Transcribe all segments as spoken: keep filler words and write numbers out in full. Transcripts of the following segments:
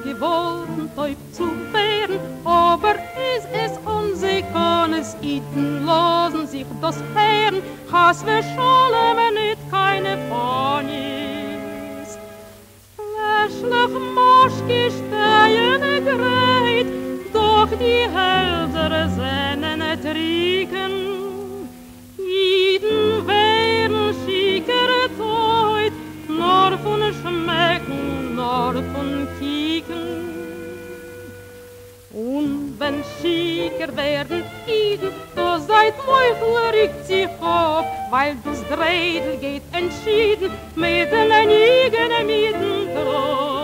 geworden, teuf zu werden, aber ist es unsere Kones, iten losen sich das Herren, has wir scholem nicht keine Ponies. Fläschlich Moschki stehen greit, doch die Hälser seinen Triken. Iden werden schickere Teut, nor von Schmecken, nor von Kieken. Und wenn schicker werden Iden, so seid Meuchel rückt sich auf, weil das Dreidel geht entschieden mit den eigenen Mieten drauf.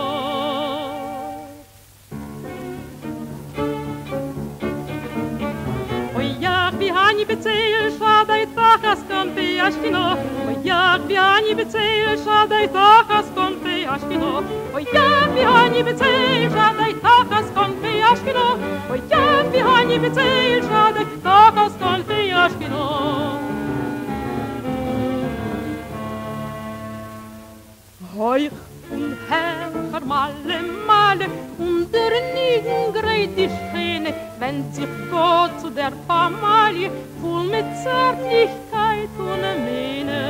Vi hani bezel shadai takas kon pe ashkino o yak vi hani bezel shadai takas kon pe ashkino o yak vi hani bezel shadai takas kon pe ashkino o yak vi hani bezel shadai takas kon pe ashkino Heuch und Herr Malle, Malle, unter Nigen greit die Schäne, wendet sich Gott zu der Familie, voll mit Zärtlichkeit und Mähne.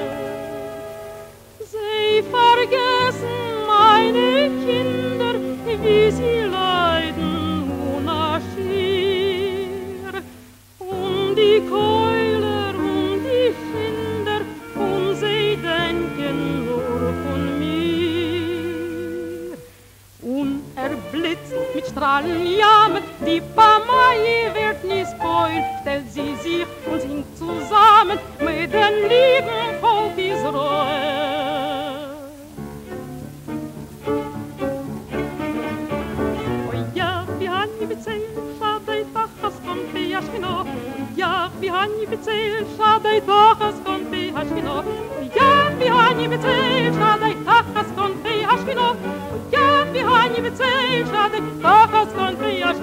Sie vergessen meine Kinder, wie sie leiden ohne Schier, und die Keuler und die Schinder, und sie denken nur von mir. Und er blitzt mit Strahlen jammer, die Pamaille wird nie spoil, stellt sie sich und singt zusammen mit dem lieben Volk Israel. Oh ja, wir haben nie bezählt, schade tachas kon pe Ashkino. Ja, wir haben nie bezählt, schade tachas kon pe Ashkino. Ja, wir haben nie bezählt, schade tachas kon pe Ashkino. Ja, vi har ni betal, schade, tachas kon pe